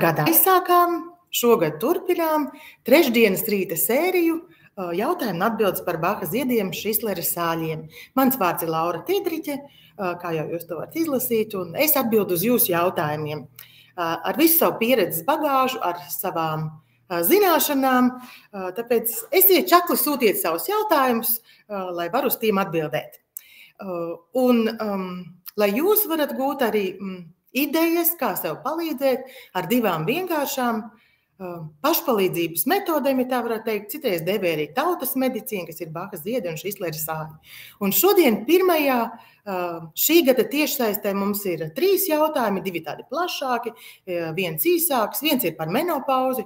gadā. Aizsākām, šogad turpinām trešdienas rīta sēriju jautājumu un atbildes par Baha ziediem Šislera sāļiem. Mans vārds ir Laura Tīdriķe, kā jau jūs to varat izlasīt, un es atbildu uz jūsu jautājumiem. Ar visu savu pieredzes bagāžu, ar savām zināšanām, tāpēc esiet čakli, sūtiet savus jautājumus, lai varu uz tiem atbildēt. Un lai jūs varat gūt arī idejas, kā sev palīdzēt ar divām vienkāršām pašpalīdzības metodēm, ja tā varētu teikt, citreiz devē arī tautas medicīna, kas ir Baha ziedi un Šislera sāļi. Un šodien pirmajā šī gada tiešsaistē mums ir 3 jautājumi, 2 tādi plašāki, viens īsāks, viens ir par menopauzi,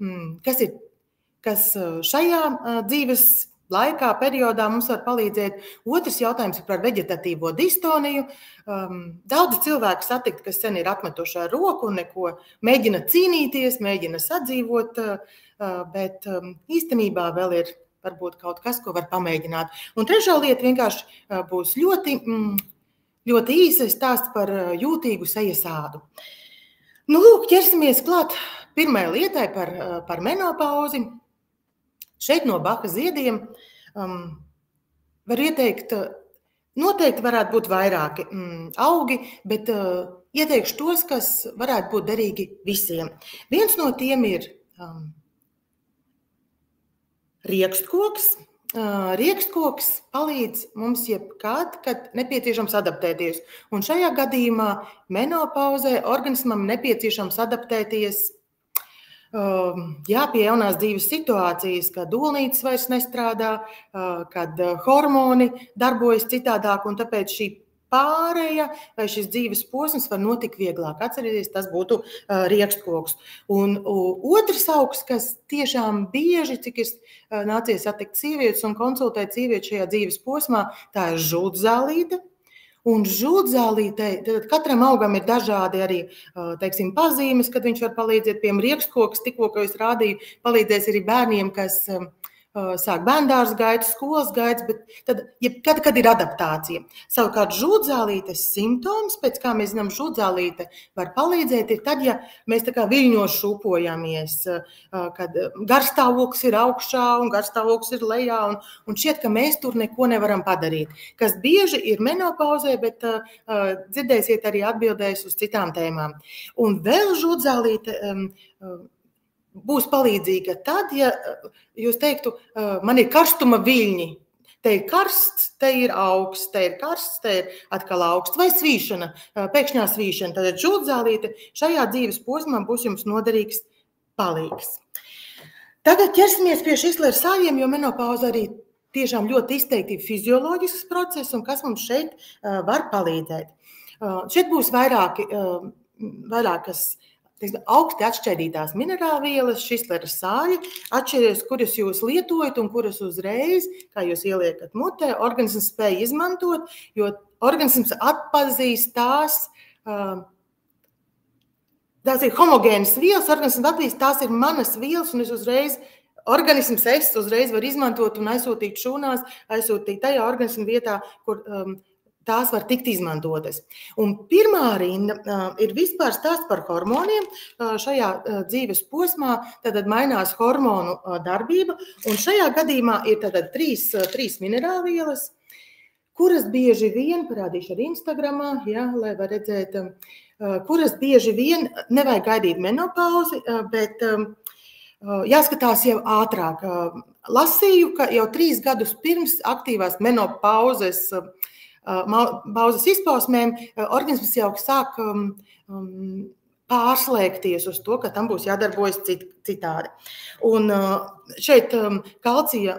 kas šajā dzīves laikā, periodā mums var palīdzēt. Otrs jautājums ir par veģetatīvo distoniju. Daudzi cilvēki satikt, kas sen ir atmetuši ar roku un neko mēģina cīnīties, mēģina sadzīvot, bet īstenībā vēl ir varbūt kaut kas, ko var pamēģināt. Un trešā lieta vienkārši būs ļoti īsa stāsts par jūtīgu sejas ādu. Nu, lūk, ķersimies klāt pirmajai lietai par menopauzi. Šeit no Baha ziediem var ieteikt, noteikti varētu būt vairāki augi, bet ieteikšu tos, kas varētu būt derīgi visiem. Viens no tiem ir riekstkoks. Riekstkoks palīdz mums jebkad, kad nepieciešams adaptēties. Un šajā gadījumā menopauzē organismam nepieciešams adaptēties pie jaunās dzīves situācijas, kad dūlnītes vairs nestrādā, kad hormoni darbojas citādāk, un tāpēc šī pāreja vai šis dzīves posms var notikt vieglāk. Atcerieties, tas būtu riekstkoks. Un otrs augs, kas tiešām bieži, cik ir nācies satikt sievietes un konsultēt sievietes šajā dzīves posmā, tā ir žultzālīte. Un žultzālītei, tad katram augam ir dažādi arī, teiksim, pazīmes, kad viņš var palīdzēt, piemēram, riekstkoks, tikko, ko es rādīju, palīdzēs arī bērniem, kas sāk bērndārs gaitas, skolas gaitas, bet kad ir adaptācija. Savukārt žultzālītes simptoms, pēc kā mēs zinām, žultzālīte var palīdzēt, ir tad, ja mēs tā kā viļņos šūpojamies, kad garstāvoklis ir augšā un garstāvoklis ir lejā, un šķiet, ka mēs tur neko nevaram padarīt. Kas bieži ir menopauzē, bet dzirdēsiet arī atbildēs uz citām tēmām. Un vēl žultzālīte būs palīdzīga tad, ja jūs teiktu, man ir karstuma viļņi. Te ir karsts, te ir augsts, te ir karsts, te ir atkal augsts. Vai svīšana, pēkšņā svīšana. Tad žultzālīte šajā dzīves posmā būs jums noderīgs palīgs. Tagad ķersimies pie Šislera sāļiem, jo menopauze arī tiešām ļoti izteikti fizioloģisks process, un kas mums šeit var palīdzēt. Šeit būs vairākas augsti atšķaidītās minerālvielas, Šislera sāļi, atšķiries, kuras jūs lietojat un kuras uzreiz, kā jūs ieliekat mutē, organisms spēj izmantot, jo organisms atpazīst tās ir homogēnas vielas, organisms atpazīst, tās ir manas vielas, un organisms uzreiz var izmantot un aizsūtīt šūnās, aizsūtīt tajā organismu vietā, kur tās var tikt izmantotas. Un pirmā rinda ir vispār stāsts par hormoniem. Šajā dzīves posmā tad mainās hormonu darbība, un šajā gadījumā ir tātad trīs minerālvielas, kuras bieži vien, parādīšu arī Instagramā, lai var redzēt, kuras bieži vien nevajag gaidīt menopauzi, bet jāskatās jau ātrāk. Lasīju, ka jau 3 gadus pirms aktīvās menopauzes izpausmēm organisms jau sāk pārslēgties uz to, ka tam būs jādarbojas citādi. Un šeit kalcija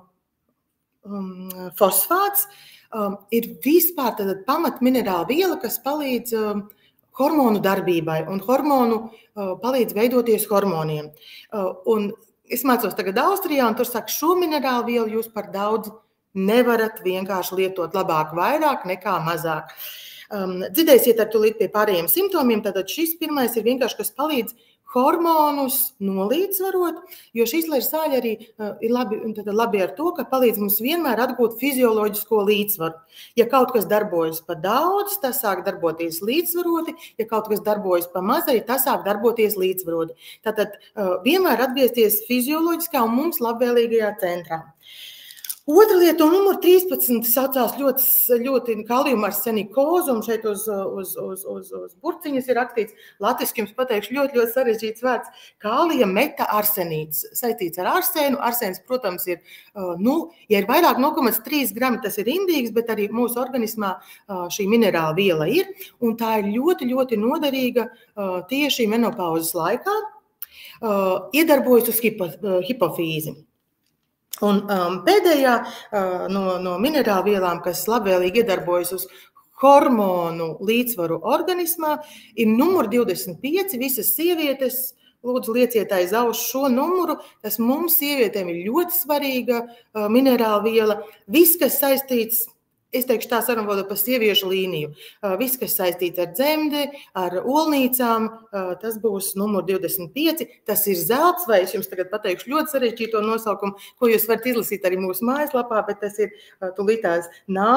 fosfāts ir vispār pamatminerāla viela, kas palīdz hormonu darbībai un palīdz veidoties hormoniem. Un es mācos tagad Austrijā, un tur saka, šo minerālu vielu jūs par daudz nevarat vienkārši lietot, labāk vairāk nekā mazāk. Dzirdēsiet ar tūlīt pie pārējiem simptomiem, tātad šis pirmais ir vienkārši, kas palīdz hormonus nolīdzvarot, jo šī izlaižu zāļi arī ir labi ar to, ka palīdz mums vienmēr atgūt fizioloģisko līdzsvaru. Ja kaut kas darbojas pa daudz, tas sāk darboties līdzsvaroti, ja kaut kas darbojas pa mazai, tas sāk darboties līdzsvaroti. Tātad vienmēr atgriezties fizioloģiskā un mums labvēlīgajā centrā. Otra lieta, un numur 13 saucās ļoti kaliuma arsenikozu, un šeit uz burciņas ir rakstīts, latviski jums pateikšu, ļoti sarežģīts vārds, kālija metaarsenīts, saistīts ar arsēnu. Arsēns, protams, ir, ja ir vairāk 0,3 grami, tas ir indīgs, bet arī mūsu organismā šī minerāla viela ir, un tā ir ļoti noderīga tieši menopauzes laikā, iedarbojas uz hipofīzi. Un pēdējā no minerālvielām, kas labvēlīgi iedarbojas uz hormonu līdzsvaru organismā, ir numur 25. Visas sievietes, lūdzu, lieciet aiz auss šo numuru. Tas mums sievietēm ir ļoti svarīga minerālviela. Viss, kas saistīts, es teikšu tā sarunvalodā par sieviešu līniju. Viss, kas saistīts ar dzemdi, ar olnīcām, tas būs numur 25. Tas ir zelts, vai es jums tagad pateikšu ļoti sarežģīto nosaukumu, ko jūs varat izlasīt arī mūsu mājaslapā, bet tas ir tulītās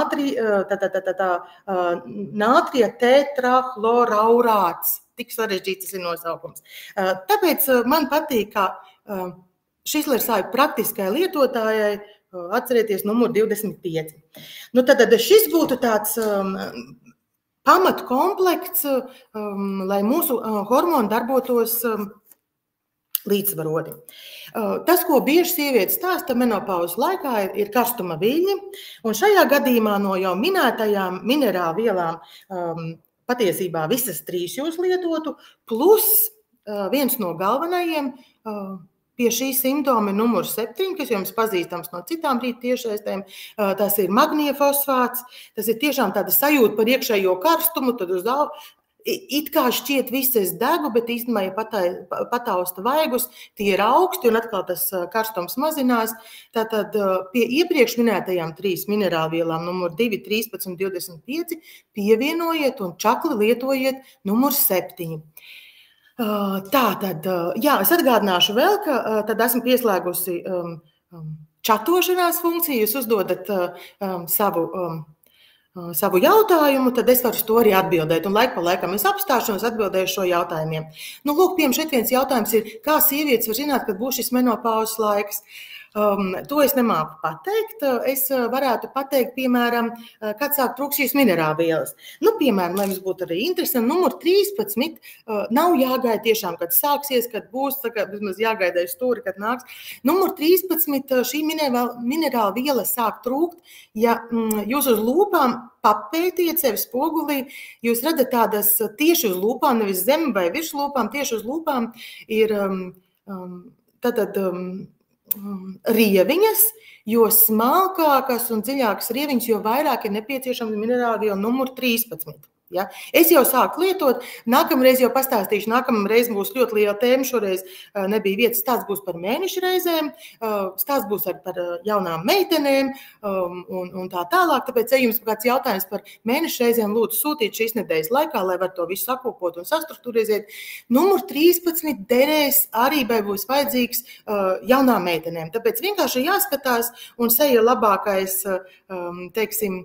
nātrija tetrahloraurāts. Tik sarežģīts tas ir nosaukums. Tāpēc man patīk, ka šis izlaižu praktiskai lietotājai atcerieties numur 25. Tad šis būtu tāds pamatkomplekts, lai mūsu hormoni darbotos līdzsvaroti. Tas, ko bieži sievietes stāsta menopauzes laikā, ir karstuma viļņi, un šajā gadījumā no jau minētajām minerālvielām patiesībā visas trīs jūs lietotu, plus viens no galvenajiem pie šī simptoma ir numur 7, kas jums pazīstams no citām rīt tiešsaistēm. Tas ir magnija fosfāts. Tas ir tiešām tāda sajūta par iekšējo karstumu. Tad uz it kā šķiet viss es degu, bet īstenībā, ja patausta vaigus, tie ir augsti un atkal tas karstums mazinās. Tātad pie iepriekš minētajām 3 minerālvielām numur 2, 13 un 25 pievienojiet un čakli lietojiet numur 7. Tātad, es atgādināšu vēl, ka tad esmu pieslēgusi čatošanās funkciju, jūs uzdodat savu jautājumu, tad es varu to arī atbildēt, un laiku pa laikam es apstāšos, atbildēšu šo jautājumiem. Lūk, piemēram, šeit viens jautājums ir, kā sievietes var zināt, kad būs šis menopauzes laiks? To es nemāku pateikt. Es varētu pateikt, piemēram, kad sāk trūkt šīs minerālvielas. Piemēram, lai jums būtu arī interesanti, numur 13 nav jāgaida tiešām, kad sāksies, kad būs, vismaz jāgaida uz stūri, kad nāks. Numur 13 šī minerālviela sāk trūkt, ja jūs uz lūpām papētiet sevi spogulī, jūs redzat tādas tieši uz lūpām, nevis zem vai virs lūpām, tieši uz lūpām ir rieviņas, jo smalkākas un dziļākas rieviņas, jo vairāk ir nepieciešama minerālviela numur 13. Ja? Es jau sāku lietot, nākamreiz jau pastāstīšu, nākamreiz būs ļoti liela tēma, šoreiz nebija vietas, stāsts būs par mēnešu reizēm, stāsts būs par jaunām meitenēm un tā tālāk, tāpēc, ja jums kāds jautājums par mēnešu reizēm, lūdzu sūtīt šīs nedēļas laikā, lai var to visu sakopot un sastruktūrizēt. Numur 13 derēs arī būs vajadzīgs jaunām meitenēm, tāpēc vienkārši jāskatās un seja labākais, teiksim,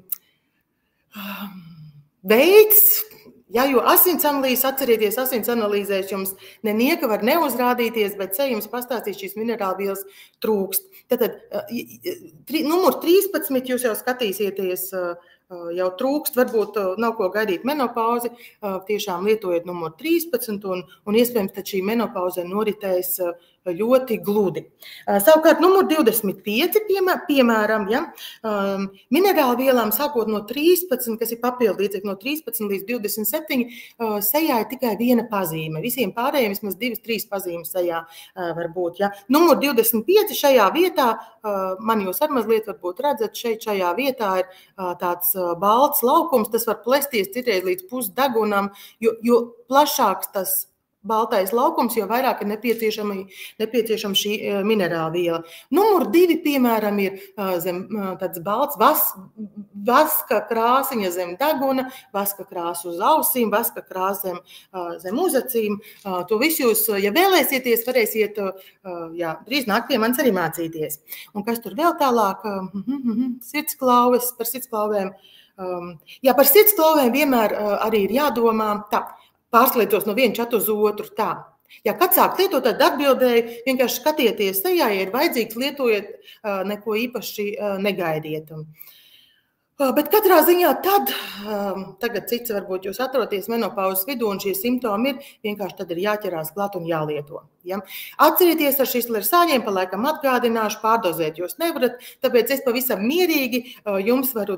veids, jo asins analīzes, atcerieties, asins analīzēs jums nenieka var neuzrādīties, bet jums pastāstīs šīs minerālvielas trūkst. Tātad, numur 13 jūs jau skatīsieties, jau trūkst, varbūt nav ko gaidīt menopauzi, tiešām lietojiet numur 13 un iespējams, tad šī menopauze noritēs ļoti gludi. Savukārt numur 25, piemēram, minerālvielām sākot no 13, kas ir papildlīdzekļi no 13 līdz 27, sejā ir tikai viena pazīme. Visiem pārējiem vismaz 2-3 pazīmes sejā var būt. Ja. Numur 25 šajā vietā, man jūs ar mazliet varbūt redzat, šajā vietā ir tāds balts laukums, tas var plesties citreiz līdz pusdegunam, jo plašāks tas baltais laukums, jo vairāk ir nepieciešama šī minerāla viela. Numur 2, piemēram, ir zem tāds balts vaska krāsiņa zem deguna, vaska krāsa uz ausīm, vaska krāsa zem uzacīm. To visu jūs, ja vēlēsieties, varēsiet drīz nākt pie manis arī mācīties. Un kas tur vēl tālāk? Sirdsklauves, par sirdsklauvēm. Par sirdsklauvēm vienmēr arī ir jādomā tā. Pārslēdzos no viena čata uz otru tā. Ja kad sāk lietot, tad atbildēju, vienkārši skatieties tajā, ja ir vajadzīgs, lietojiet, neko īpaši negaidiet. Bet katrā ziņā tagad cits varbūt jūs atroties menopauzes vidū un šie simptomi ir, vienkārši tad ir jāķerās klāt un jālieto. Ja? Atcerieties ar šisleru sāļiem, pa laikam atgādināšu, pārdozēt jūs nevarat, tāpēc es pavisam mierīgi jums varu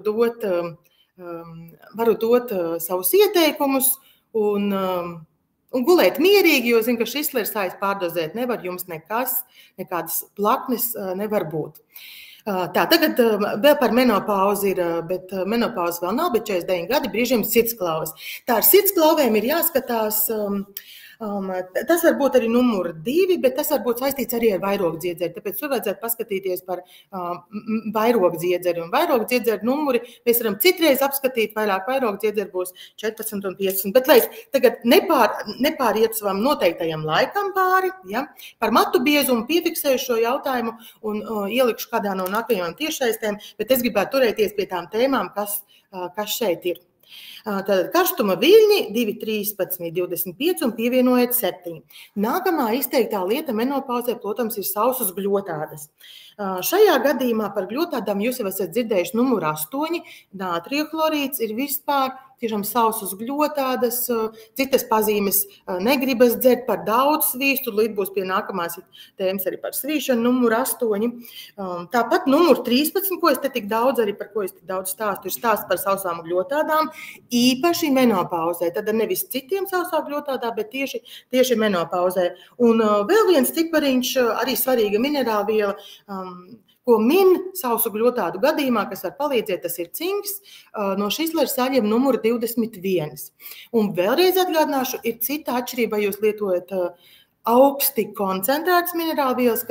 dot savus ieteikumus, un gulēt mierīgi, jo zinu, ka šis sāļas pārdozēt nevar, jums nekādas plaknes nevar būt. Tā, tagad vēl par menopauzi ir, bet menopauze vēl nav, bet 49 gadi brīžiem sirdsklauves. Tā ar sirdsklauvēm ir jāskatās. Tas var būt arī numur 2, bet tas var būt saistīts arī ar vairogdziedzeri. Tāpēc tur vajadzētu paskatīties par vairogdziedzeri. Un vairogdziedzeri numuri mēs varam citreiz apskatīt, vairāk vairogdziedzeri būs 14 un 15. Bet lai es tagad nepāriet savam noteiktajam laikam pāri, ja, par matu biezumu piefiksēju šo jautājumu un ielikšu kādā no nākamajām tiešsaistēm, bet es gribētu turēties pie tām tēmām, kas šeit ir. Tātad karstuma viļņi 2, 13, 25 un pievienojiet 7. Nākamā izteiktā lieta menopauzē, protams, ir sausas gļotādas. Šajā gadījumā par gļotādām jūs jau esat dzirdējuši numuru 8. Nātrija chlorīds ir vispār tiešām sausas gļotādas, citas pazīmes negribas dzert par daudz svīstu, līdz būs pie nākamās tēmas arī par svīšanu, numuru 8. Tāpat numuru 13, ko es te tik daudz stāstu, ir stāsts par sausām gļotādām, īpaši menopauzē. Tad nevis citiem sausām gļotādām, bet tieši menopauzē. Un vēl viens cipariņš, arī svarīga minerālviela, ko min sausu gļotādu gadījumā, kas var palīdzēt, tas ir cinks, no šisleru sāļiem numuru 21. Un vēlreiz atgādināšu, ir cita atšķirība, ja jūs lietojat augsti koncentrētas minerālvielas,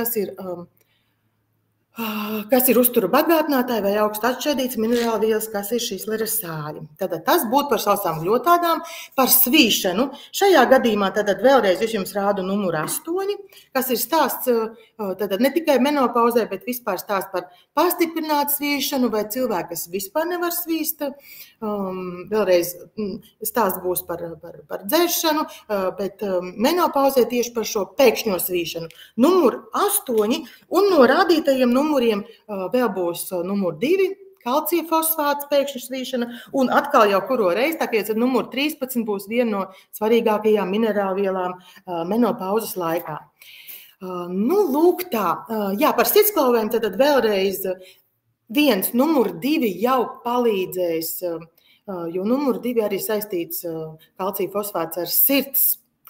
kas ir uzturu bagātinātāji vai augstu atšķaidīts minerālvielas, kas ir šisleru sāļi. Tātad tas būtu par sausām gļotādām, par svīšanu. Šajā gadījumā tātad vēlreiz es jums rādu numuru 8, kas ir stāsts tātad ne tikai menopauzē, bet vispār stāsts par pastiprinātu svīšanu vai cilvēku, kas vispār nevar svīst. Vēlreiz stāsts būs par dzeršanu, bet menopauzē tieši par šo pēkšņo svīšanu. Numuru 8 un no rādītajiem numuriem vēl būs numur 2, kalcija fosfāts, pēkšņa svīšana, un atkal jau kuro reizi, tāpēc ar numuru 13 būs viena no svarīgākajām minerālvielām menopauzes laikā. Lūk tā. Jā, par sirdsklauvēm tad vēlreiz viens numur 2 jau palīdzēs, jo numur 2 arī saistīts kalcija fosfāts ar sirds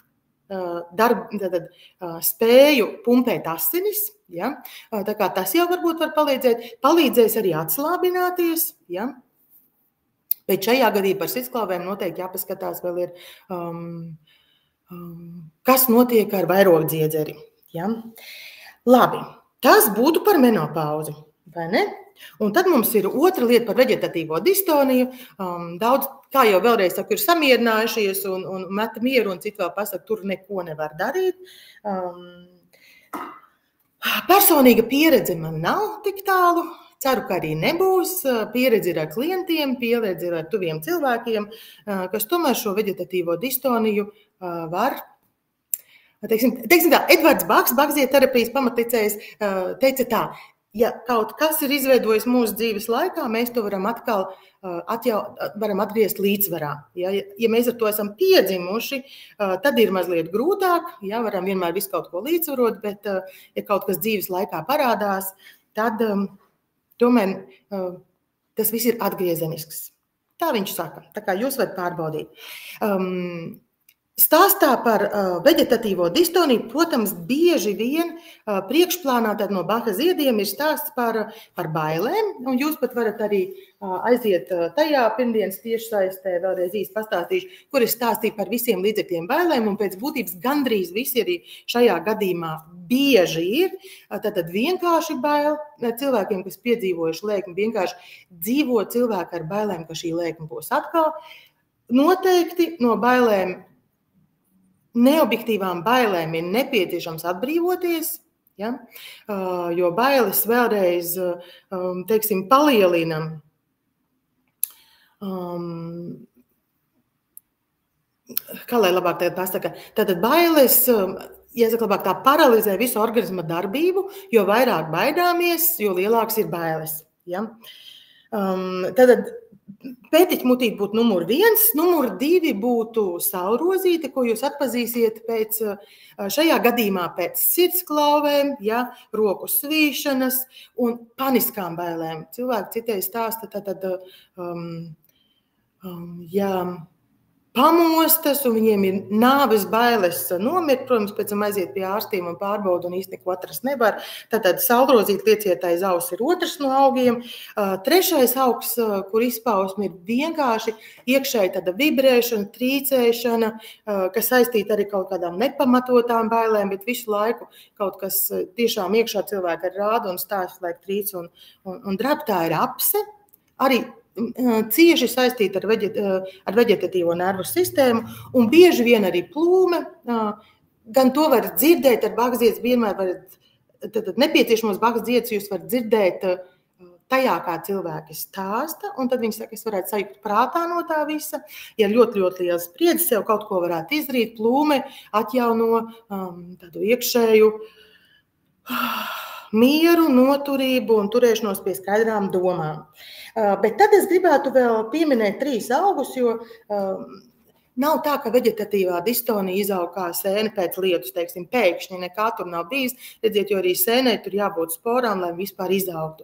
spēju pumpēt asinis. Ja? Tā kā tas jau varbūt var palīdzēs arī atslābināties. Ja? Bet šajā gadījumā par sirdsklauvēm noteikti jāpaskatās vēl ir, kas notiek ar vairogdziedzeri. Ja? Labi, tas būtu par menopauzi, vai ne? Un tad mums ir otra lieta par veģetatīvo distoniju. Daudz, kā jau vēlreiz saku, ir samierinājušies un meta mieru un citu vēl pasaka, tur neko nevar darīt. Personīga pieredze man nav tik tālu. Ceru, ka arī nebūs. Pieredze ir ar klientiem, pieredze ir ar tuviem cilvēkiem, kas tomēr šo veģetatīvo distoniju var. Teiksim tā, Edvards Baks, bakzieterapijas pamatlicējs, teica tā, ja kaut kas ir izveidojis mūsu dzīves laikā, mēs to varam atkal varam atgriezt līdzsvarā. Ja mēs ar to esam piedzimuši, tad ir mazliet grūtāk, varam vienmēr visu kaut ko līdzsvarot, bet ja kaut kas dzīves laikā parādās, tad tomēr tas viss ir atgriezenisks. Tā viņš saka, tā kā jūs varat pārbaudīt. Stāstā par veģetatīvo distoniju, protams, bieži vien priekšplānā no Baha ziediem ir stāsts par bailēm, un jūs pat varat arī aiziet tajā pirmdienas tiešsaistē, vēlreiz īsti pastāstīšu, kur es stāstīju par visiem līdzekļiem bailēm, un pēc būtības gandrīz visi arī šajā gadījumā bieži ir. Tātad vienkārši bail cilvēkiem, kas piedzīvojuši lēkmi, vienkārši dzīvo cilvēki ar bailēm, ka šī lēkme būs atkal. Noteikti no bailēm, neobjektīvām bailēm ir nepieciešams atbrīvoties, ja? Jo bailes vēlreiz, teiksim, palielina kā lai labāk tagad pasaka, tātad bailes, jāsaka labāk, tā paralizē visu organisma darbību, jo vairāk baidāmies, jo lielāks ir bailes, ja? Tātad pētiķmutīte būtu numur 1, numur 2 būtu saulrozīte, ko jūs atpazīsiet šajā gadījumā pēc sirdsklauvēm, ja, roku svīšanas un paniskām bailēm. Cilvēki citreiz stāsta, ja pamostas un viņiem ir nāves bailes nomirt, protams, pēc tam aiziet pie ārstiem un pārbauda un īsti neko atrast nevar. Tātad saulrozīte liecietājs auss ir otrs no augiem. Trešais augs, kur izpausme ir vienkārši iekšēji tāda vibrēšana, trīcēšana, kas saistīta arī kaut kādām nepamatotām bailēm, bet visu laiku kaut kas tiešām iekšā cilvēka rāda un stāsta, laik trīc un drab, tā ir apse. Arī cieši saistīta ar veģetatīvo nervu sistēmu un bieži vien arī plūme. Gan to var dzirdēt ar Baha-ziedus, vienmēr varat, nepieciešamos Baha-ziedus jūs varat dzirdēt tajā, kā cilvēki stāsta, un tad viņi saka, es varētu sajūt prātā no tā visa. Ja ļoti, ļoti liels spriedzes, sev kaut ko varētu izdarīt, plūme atjauno tādu iekšēju mieru, noturību un turēšanos pie skaidrām domām. Bet tad es gribētu vēl pieminēt 3 augus, jo nav tā, ka veģetatīvā distonija izaug kā sēne pēc lietus, teiksim, pēkšņi, nekā tur nav bijis. Redziet, jo arī sēnē tur jābūt sporām, lai vispār izaugtu.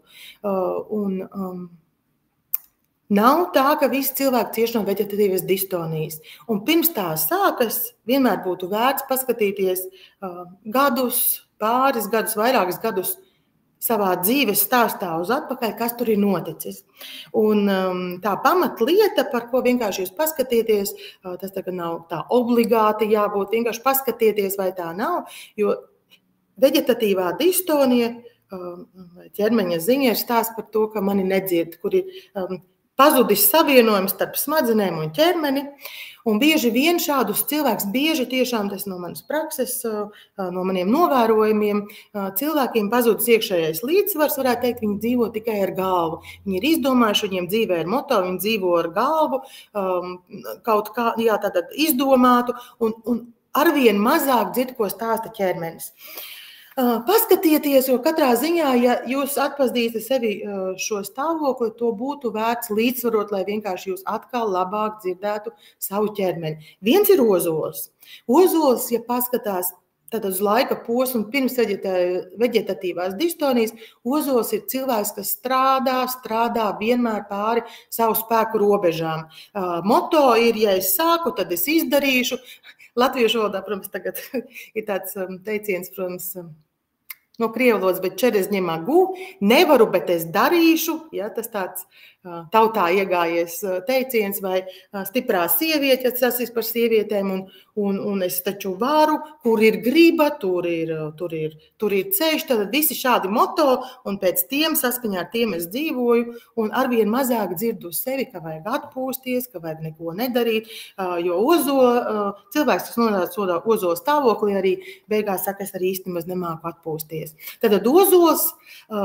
Nav tā, ka visi cilvēki cieš no veģetatīvas distonijas. Un pirms tā sākas, vienmēr būtu vērts paskatīties gadus, pāris gadus, vairākus gadus savā dzīves stāstā uz atpakaļ, kas tur ir noticis. Un tā pamatlieta, par ko vienkārši jūs paskatieties, tas tagad nav tā obligāti jābūt, vienkārši paskatieties, vai tā nav, jo veģetatīvā distonija, ķermeņa ziņa ir stāsts par to, ka mani nedzird, kur ir pazudis savienojums starp smadzenēm un ķermeni. Un bieži vien šādus cilvēkus, bieži tiešām tas no manas prakses, no maniem novērojumiem, cilvēkiem pazudis iekšējais līdzsvars, varētu teikt, viņi dzīvo tikai ar galvu. Viņi ir izdomājuši, viņiem dzīvē ir moto, viņi dzīvo ar galvu, kaut kā, jā, tātad izdomātu, un arvien mazāk dzird, ko stāsta ķermenis. Paskatieties, jo katrā ziņā, ja jūs atpazīstat sevi šo stāvokli, to būtu vērts līdzsvarot, lai vienkārši jūs atkal labāk dzirdētu savu ķermeni. Viens ir ozols. Ozols, ja paskatās tad uz laika posmu pirms veģetatīvās distonijas, ozols ir cilvēks, kas strādā vienmēr pāri savu spēku robežām. Moto ir, ja es sāku, tad es izdarīšu. Latviešu valodā, protams, tagad ir tāds teiciens, protams, no krievu valodas, bet čerezņemā gu, nevaru, bet es darīšu, ja, tas tāds tautā iegājies teiciens, vai stiprā sieviete, ja tas ir par sievietēm, un es taču varu, kur ir griba, tur ir ceļš, tad visi šādi moto, un pēc tiem, saskaņā ar tiem es dzīvoju, un arvien mazāk dzirdu sevi, ka vajag atpūsties, ka vajag neko nedarīt, jo cilvēks, kas nonāca ozola stāvoklī, arī beigās saka, es arī īsti maz nemāku atpūsties. Tātad ozols,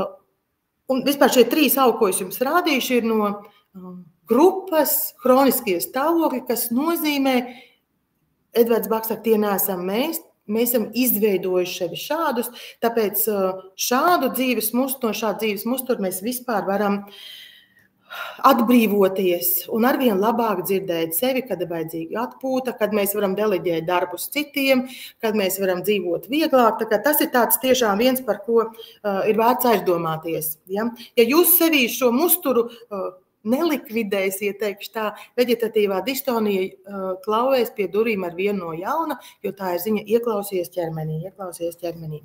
un vispār šie 3 augi, ko es jums rādīšu, ir no grupas hroniskie stāvokļi, kas nozīmē, Edvards Baks saka, tie neesam mēs esam izveidojuši sevi šādus, tāpēc šādu dzīves musturu mēs vispār varam atbrīvoties un arvien labāk dzirdēt sevi, kad ir vajadzīga atpūta, kad mēs varam deleģēt darbus citiem, kad mēs varam dzīvot vieglāk. Tas ir tāds tiešām viens, par ko ir vērts aizdomāties. Ja jūs sevī šo musturu nelikvidēs, ja teikšu tā, veģetatīvā distonija klauvēs pie durvīm ar vienu no jauna, jo tā ir ziņa ieklausies ķermenī.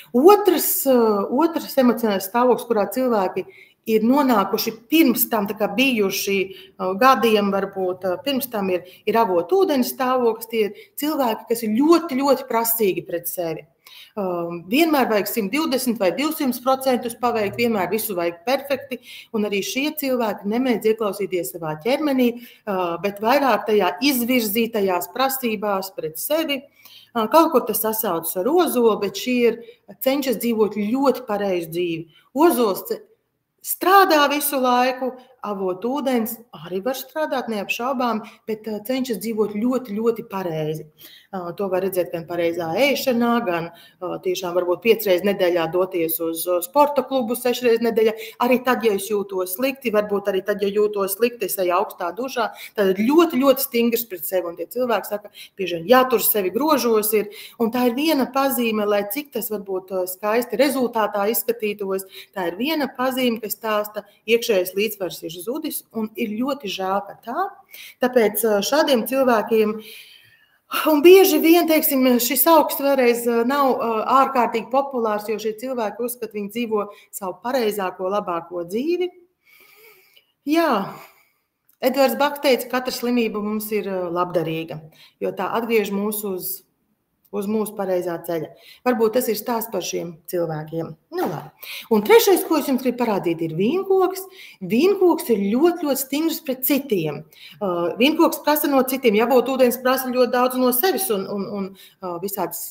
Otrs emocionālais stāvoklis, kurā cilvēki ir nonākuši pirms tam, tā kā bijuši gadiem, varbūt pirms tam ir avotu ūdens stāvoklis, tie ir cilvēki, kas ir ļoti, ļoti prasīgi pret sevi. Vienmēr vajag 120 vai 200% paveikt, vienmēr visu vajag perfekti, un arī šie cilvēki nemēdz ieklausīties savā ķermenī, bet vairāk tajā izvirzītajās prasībās pret sevi. Kaut kur tas sasaucas ar ozolu, bet šie cenšas dzīvot ļoti pareizu dzīvi. Ozols strādā visu laiku, avot ūdens arī var strādāt neapšaubām, bet cenšas dzīvot ļoti, ļoti pareizi. To var redzēt gan pareizā ēšanā, gan tiešām varbūt 5 reizes nedēļā doties uz sporta klubu 6 reizes nedēļā. Arī tad, ja es jūtos slikti, varbūt arī tad, ja jūtos slikti, es eju augstā dušā, tad ļoti, ļoti stingrs pret sevi. Un tie cilvēki saka, bieži vien jātur sevi grožos ir. Un tā ir viena pazīme, lai cik tas varbūt skaisti rezultātā izskatītos, tā ir viena pazīme, kas stāsta iekšējais līdzsvars ir zudis un ir ļoti žēl, ka tā. Tāpēc šādiem cilvēkiem un bieži vien, teiksim, šis augsts vēlreiz nav ārkārtīgi populārs, jo šie cilvēki uzskata, viņi dzīvo savu pareizāko, labāko dzīvi. Jā, Edvards Baks teica, ka katra slimība mums ir labdarīga, jo tā atgriež mūs uz mūsu pareizā ceļa. Varbūt tas ir stāsts par šiem cilvēkiem. Nu, labi. Un trešais, ko es jums gribu parādīt, ir vīnkoks. Vīnkoks ir ļoti, ļoti stingrs pret citiem. Vīnkoks prasa no citiem. Jābūt ūdens prasa ļoti daudz no sevis un visādas,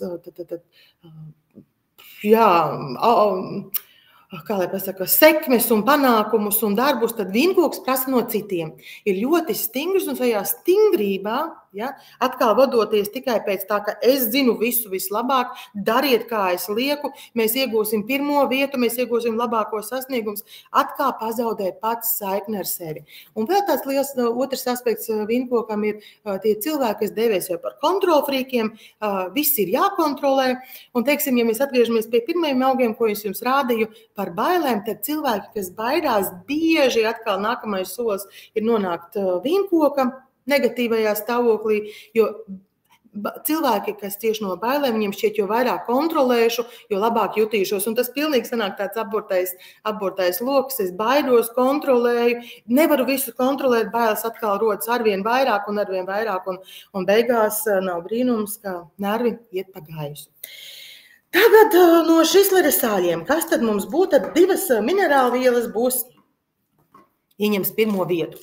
kā lai pasaka, sekmes un panākumus un darbus, tad vīnkoks prasa no citiem. Ir ļoti stingrs un šajā stingrībā, atkal vadoties tikai pēc tā, ka es zinu visu vislabāk, dariet, kā es lieku, mēs iegūsim pirmo vietu, mēs iegūsim labāko sasniegums, atkal pazaudē pats saikni ar sevi. Un vēl tāds liels otrs aspekts vīnkokam ir tie cilvēki, kas devēs jau par kontrolfrīkiem, viss ir jākontrolē, un teiksim, ja mēs atgriežamies pie pirmajiem augiem, ko es jums rādīju par bailēm, tad cilvēki, kas baidās, bieži atkal nākamais solis ir nonākt vīnkokam, negatīvajā stāvoklī, jo cilvēki, kas tieši no bailēm, viņiem šķiet, jo vairāk kontrolēšu, jo labāk jutīšos. Un tas pilnīgi sanāk tāds abortais loks, es baidos, kontrolēju, nevaru visu kontrolēt, bailes atkal rodas arvien vairāk, un beigās nav brīnums, ka nervi iet pa gaisu. Tagad no Šislera sāļiem, kas tad mums būs? Tad 2 minerālvielas būs ieņems pirmo vietu.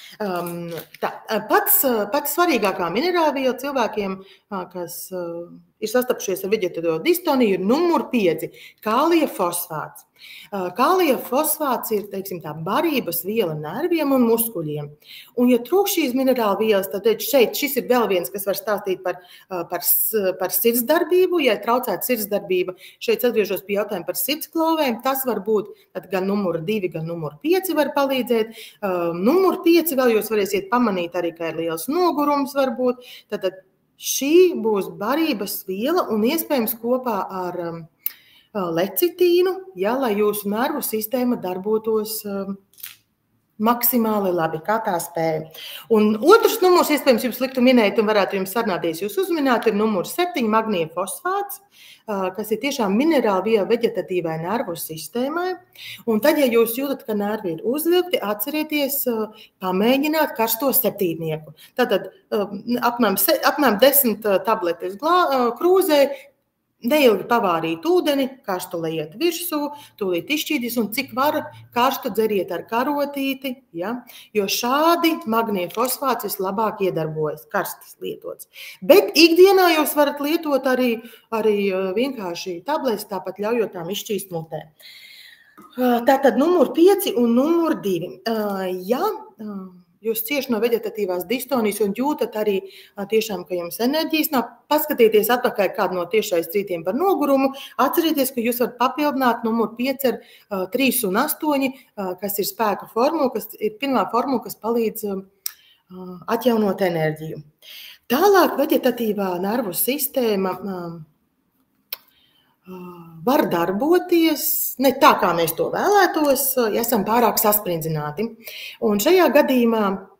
Pats svarīgākā minerālviela cilvēkiem, kas ir sastapušies ar veģetatīvo distoniju, ir numur 5 – kālija fosfāts. Kālija fosfāts ir, teiksim, tā barības viela nerviem un muskuļiem. Un, ja trūkst šīs minerālvielas, tad šis ir vēl viens, kas var stāstīt par sirdsdarbību. Ja traucēta sirdsdarbība, šeit atgriežos pie jautājuma par sirdsklovēm, tas var būt gan numur 2, gan numur 5 var palīdzēt. Numur 5 vēl jūs varēsiet pamanīt arī, ka ir liels nogurums varbūt. Tad šī būs barības viela un iespējams kopā ar lecitīnu, lai jūsu nervu sistēma darbotos maksimāli labi, kā tā spēja. Un otrs numurs, iespējams, jums liktu minēt un varētu jums sarunāties jūs uzminēt, ir numurs 7 – magnija fosfāts, kas ir tiešām minerāla viela veģetatīvai nervu sistēmai. Un tad, ja jūs jūtat, ka nervi ir uzvilkti, atcerieties pamēģināt karsto septītnieku. Tātad apmēram 10 tabletes krūzē, neilgi pavārīt ūdeni, karstu lejiet virsū, tūlīt izšķīdīs un cik var karstu dzeriet ar karotīti, jo šādi magnija fosfāts vislabāk iedarbojas, karstas lietots. Bet ikdienā jūs varat lietot arī vienkārši tabletes, tāpat ļaujot tām izšķīst mutē. Tātad numur 5 un numur 2. Jūs cieši no veģetatīvās distonijas un jūtat arī tiešām, ka jums enerģijas nav. Paskatieties atpakaļ kādu no tiešais rītiem par nogurumu. Atcerieties, ka jūs varat papildināt numuru 5 ar 3 un 8, kas ir spēka formula, kas ir pirmā formula, kas palīdz atjaunot enerģiju. Tālāk veģetatīvā nervu sistēma var darboties ne tā, kā mēs to vēlētos, ja esam pārāk sasprindzināti. Un šajā gadījumā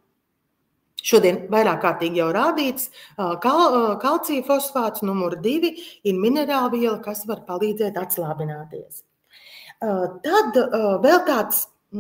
šodien vairāk kārtīgi jau rādīts, kalcija fosfāts numur 2 ir minerālviela, kas var palīdzēt atslābināties. Tad vēl tāds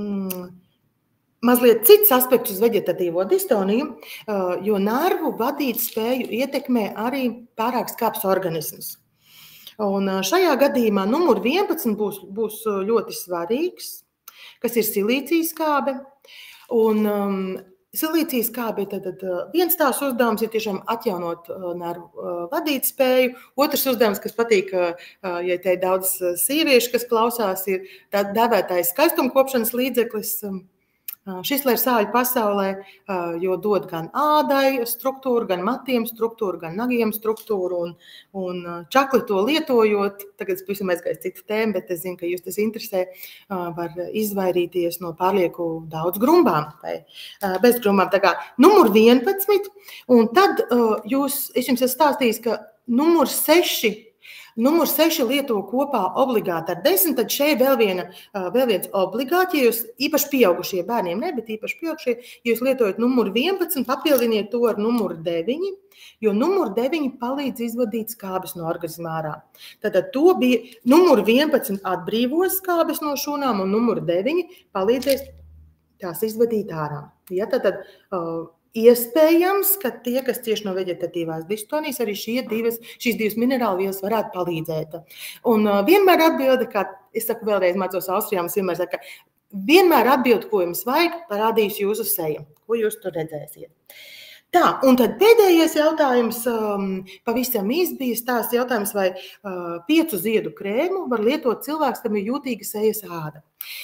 mazliet cits aspekts uz veģetatīvo distoniju, jo nervu vadīt spēju ietekmē arī pārāk skābs organisms. Un šajā gadījumā numur 11 būs ļoti svarīgs, kas ir silīcijas skābe. Un silīcijas skābe, tad viens tās uzdevums ir tiešām atjaunot nervu vadīt spēju. Otrs uzdevums, kas patīk, ja te ir daudz sieviešu, kas klausās, ir tā dēvētais skaistumkopšanas līdzeklis. Šis ir sāļu pasaulē, jo dod gan ādai struktūru, gan matiem struktūru, gan nagiem struktūru. Un čakli to lietojot, tagad es pavisam aizgāju citu tēmu, bet es zinu, ka jūs tas interesē, var izvairīties no pārlieku daudz grumbām vai bez grumbām. Tā kā numur 11, un tad es jums esmu stāstījis, ka numur 6 lieto kopā obligāti ar 10, tad šeit vēl viens obligāti, ja jūs īpaši pieaugušie bērniem, ne, bet īpaši pieaugušie, ja jūs lietojat numuru 11, papildiniet to ar numuru 9, jo numuru 9 palīdz izvadīt skābes no organisma ārā. Tātad to bija numuru 11 atbrīvos skābes no šūnām un numuru 9 palīdzēs tās izvadīt ārā. Ja, tātad iespējams, ka tie, kas cieši no veģetatīvās distonijas, arī šīs divas minerālvielas varētu palīdzēt. Un vienmēr atbilde, kā es saku vēlreiz mācos Austrijā, mums vienmēr saka, vienmēr atbilde, ko jums vajag, parādīs jūsu seja, ko jūs tur redzēsiet. Tā, un tad pēdējais jautājums, pavisam īsti bija stāsts jautājums, vai 5 ziedu krēmu var lietot cilvēks, kam ir jūtīga sejas āda.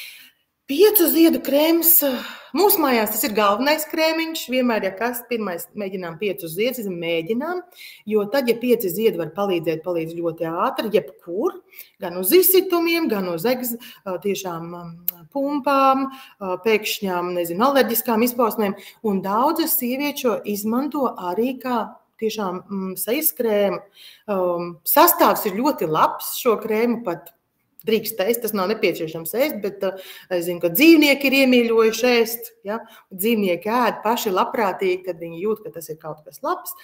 5 ziedu krēms, mūsu mājās tas ir galvenais krēmiņš, vienmēr, ja kas, pirmais mēģinām 5 ziedus, mēģinām, jo tad, ja 5 ziedi var palīdz ļoti ātri, jebkur, gan uz izsitumiem, gan uz tiešām pumpām, pēkšņām, alerģiskām izpausmēm, un daudzas sieviešu izmanto arī kā tiešām sejas krēmu. Sastāvs ir ļoti labs, šo krēmu pat drīkst ēst, tas nav nepieciešams ēst, bet es zinu, ka dzīvnieki ir iemīļojuši ēst. Ja? Dzīvnieki ēd paši labprātīgi, kad viņi jūt, ka tas ir kaut kas labs.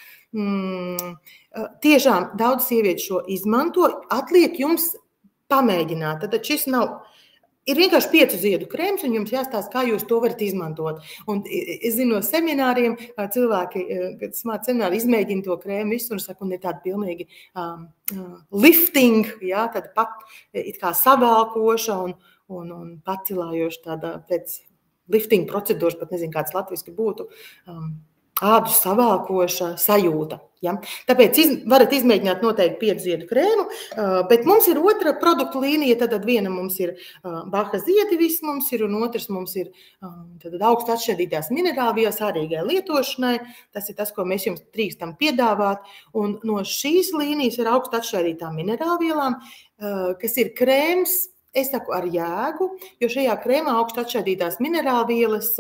Tiešām daudz sieviešu šo izmanto. Atliek jums pamēģināt. Tad šis ir vienkārši 5 ziedu krēms, un jums jāstāsta, kā jūs to varat izmantot. Un es zinu no semināriem, cilvēki, kad smāt semināri, izmēģina to krēmu visu, un saka, un ir tāda pilnīgi lifting, ja, tāda pat it kā savalkoša un pacilājoša tāda pēc lifting procedūras, pat nezinu, kāds latviski būtu, ādu savalkoša sajūta. Ja? Tāpēc varat izmēģināt noteikti 5 ziedu krēmu, bet mums ir otra produktu līnija, tad viena mums ir Baha ziedi, viss mums ir, un otrs mums ir augstu atšķaidītās minerālvielas ārīgai lietošanai. Tas ir tas, ko mēs jums drīkstam piedāvāt, un no šīs līnijas ar augstu atšķaidītām minerālvielām, kas ir krēms, es saku ar jēgu, jo šajā krēmā augstu atšķaidītās minerālvielas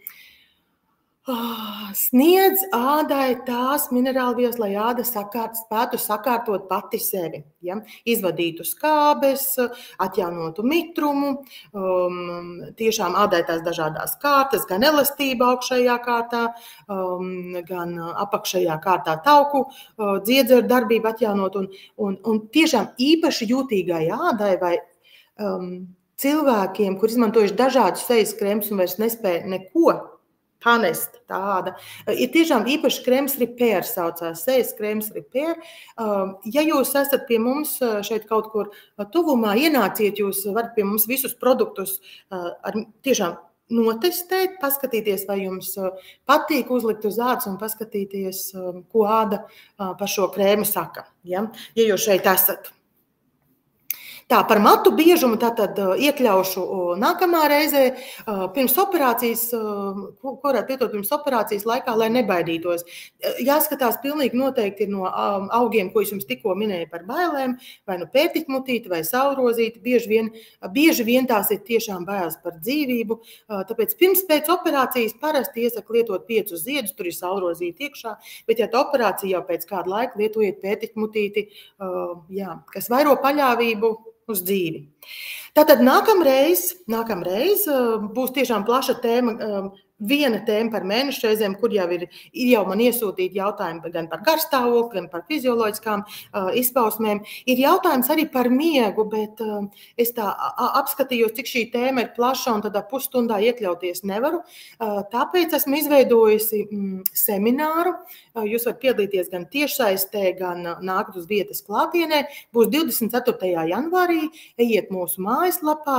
sniedz ādai tās minerālvielas, lai āda spētu sakārtot pati sevi. Ja? Izvadītu skābes, atjaunotu mitrumu, tiešām ādai tās dažādās kārtas, gan elastība augšējā kārtā, gan apakšējā kārtā tauku dziedzeru darbību atjaunot. Un tiešām īpaši jūtīgai ādai vai cilvēkiem, kur izmantojuši dažādus sejas krēmus un vairs nespēja neko panest tāda. Ir tiešām īpaši krēms repair saucās, sejas krēms repair. Ja jūs esat pie mums šeit kaut kur tuvumā, ienāciet, jūs varat pie mums visus produktus tiešām notestēt, paskatīties, vai jums patīk uzlikt uz ādas un paskatīties, ko āda par šo krēmu saka, ja jūs šeit esat. Tā, par matu biežumu tātad iekļaušu nākamā reizē pirms operācijas, ko varētu lietot pirms operācijas laikā, lai nebaidītos. Jāskatās pilnīgi noteikti no augiem, ko es jums tikko minēju par bailēm, vai nu pērtiķmutīti vai saulrozīti, bieži vien tās ir tiešām bailes par dzīvību, tāpēc pēc operācijas parasti iesaku lietot 5 ziedus, tur ir saulrozīti iekšā, bet ja tā operācija jau pēc kāda laika lietojiet pērtiķmutīti, kas vairo paļāvību uz dzīvi. Tātad nākamreiz būs tiešām plaša tēma, viena tēma par mēnešu reizēm, kur jau ir man iesūtīti jautājumi gan par garstāvokli, gan par fizioloģiskām izpausmēm. Ir jautājums arī par miegu, bet es tā apskatījos, cik šī tēma ir plaša un tādā pusstundā iekļauties nevaru. Tāpēc esmu izveidojusi semināru. Jūs varat piedalīties gan tiešsaistē, gan nākt uz vietas klātienē. Būs 24. janvārī, ejiet mūsu mājaslapā,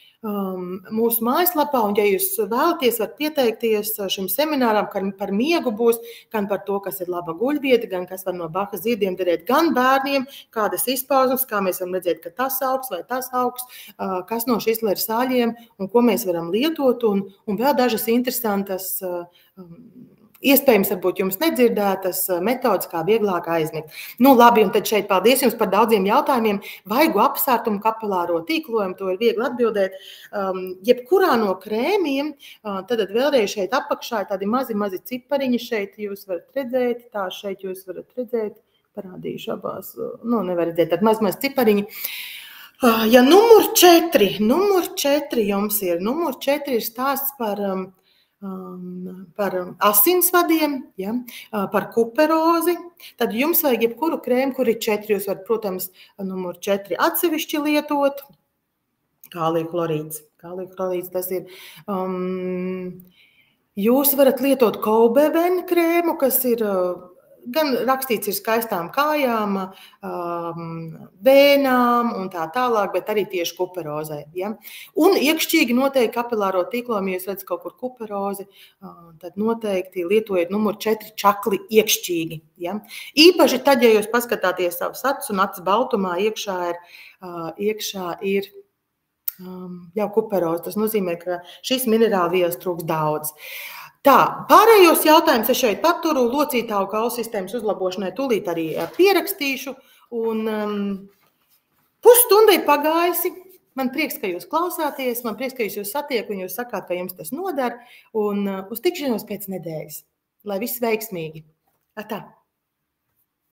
un ja jūs vēlaties, varat pieteikties šim semināram, par miegu būs, gan par to, kas ir laba guļvieta, gan kas var no Baha ziediem derēt, gan bērniem, kādas izpausmes, kā mēs varam redzēt, ka tas augs vai tas augs, kas no Šisleru sāļiem un ko mēs varam lietot, un vēl dažas interesantas iespējams, varbūt jums nedzirdētas metodas, kā vieglāk aizmigt. Nu, labi, un tad šeit paldies jums par daudziem jautājumiem. Vaigu apsārtumu kapilāro tīklojumu, to ir viegli atbildēt. Jebkurā no krēmiem, tad vēlreiz šeit apakšā ir tādi mazi cipariņi, šeit jūs varat redzēt, tā šeit jūs varat redzēt, parādīšu abās, nevar redzēt, tad maz cipariņi. Ja numur 4 jums ir, numur 4 ir stāsts par asinsvadiem, par kuperozi, tad jums vajag jebkuru krēmu, kur ir 4. Jūs varat, protams, numur 4 atsevišķi lietot. Kālija klorīds tas ir. Jūs varat lietot Koubevena krēmu, kas ir gan rakstīts ir skaistām kājām, vēnām un tā tālāk, bet arī tieši kuperozē. Ja? Un iekšķīgi noteikti kapilāro tīklojumu, ja jūs redzat kaut kur kuperozi, tad noteikti lietojiet numur 4 čakli iekšķīgi. Ja? Īpaši tad, ja jūs paskatāties savus acis un acis baltumā iekšā ir jau kuperozi. Tas nozīmē, ka šīs minerālvielas trūks daudz. Tā, pārējos jautājumus es šeit paturu, locītāju kaulu sistēmas uzlabošanai tūlīt arī pierakstīšu. Un pusstunda ir pagājusi. Man prieks, ka jūs klausāties, man prieks, ka jūs satieku un jūs sakāt, ka jums tas nodara. Un uz tikšanos pēc nedēļas. Lai viss veiksmīgi. Atā.